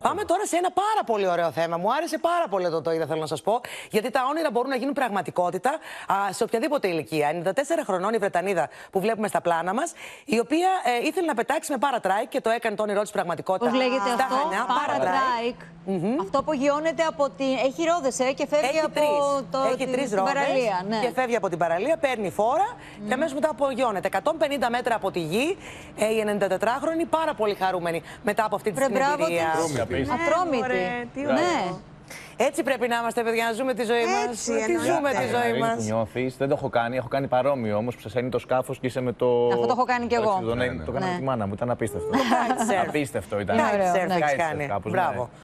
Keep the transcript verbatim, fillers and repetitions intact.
Πάμε τώρα σε ένα πάρα πολύ ωραίο θέμα. Μου άρεσε πάρα πολύ εδώ το είδα, θέλω να σας πω, γιατί τα όνειρα μπορούν να γίνουν πραγματικότητα α, σε οποιαδήποτε ηλικία. ενενήντα τέσσερα χρονών η Βρετανίδα που βλέπουμε στα πλάνα μας, η οποία ε, ήθελε να πετάξει με παρατράικ και το έκανε το όνειρό της πραγματικότητα. Πώς λέγεται στα αυτό, Χανιά, παρατράικ. Mm-hmm. Αυτό που γιώνεται από την. Έχει ρόδες ε, και φεύγει έχει από τρεις. το... Έχει την, τρεις την ρόδες παραλία. Ναι. Και φεύγει από την παραλία, παίρνει φόρα mm. και αμέσως μετά απογειώνεται. εκατόν πενήντα μέτρα από τη γη, ε, η ενενηκατετράχρονη πάρα πολύ χαρούμενη μετά από αυτή τη συνεδρία. Ατρόμητη. Ναι. Έτσι πρέπει να είμαστε, παιδιά, να ζούμε τη ζωή μας. Τι ζούμε τη ζωή μας. Που νιώθεις, δεν το έχω κάνει. Έχω κάνει παρόμοιο όμως που σε σένει το σκάφος και είσαι με το. Αυτό το έχω κάνει κι εγώ. Το έκανα με τη μάνα μου, ήταν απίστευτο. Απίστευτο ήταν. Κite surf έχεις κάνει. Μπράβο.